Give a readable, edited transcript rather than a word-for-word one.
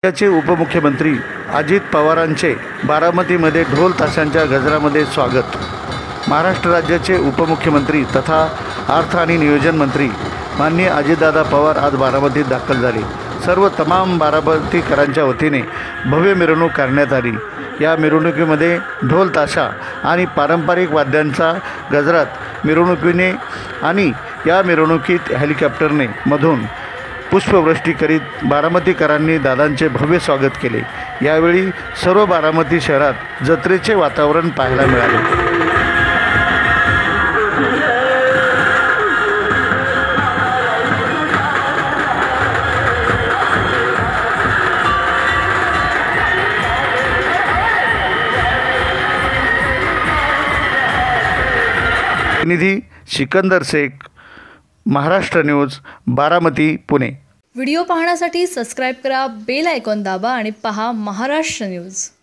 राज्याचे उपमुख्यमंत्री अजित पवारांचे बारामतीमध्ये ढोल ताशांच्या गजरामध्ये स्वागत। महाराष्ट्र राज्याचे उपमुख्यमंत्री तथा अर्थ आणि नियोजन मंत्री माननीय अजितदादा पवार आज बारामतीत दाखल झाले। सर्व तमाम बारामतीकरांच्या वतीने भव्य मिरवणूक करण्यात आली। या मिरवणुकीमध्ये ढोल ताशा आणि पारंपरिक वाद्यांचा गजरात मिरवणुकीने आणि या मिरवणुकीत हेलिकॉप्टरने मधून पुष्पवृष्टी करीत बारामतीकरांनी दादांचे भव्य स्वागत केले। यावेळी सर्व बारामती शहरात जत्रेचे वातावरण पाहायला मिळाले। प्रतिनिधी सिकंदर शेख, महाराष्ट्र न्यूज, बारामती, पुणे। व्हिडिओ पाहण्यासाठी सबस्क्राइब करा, बेल आयकॉन दाबा आणि पहा महाराष्ट्र न्यूज।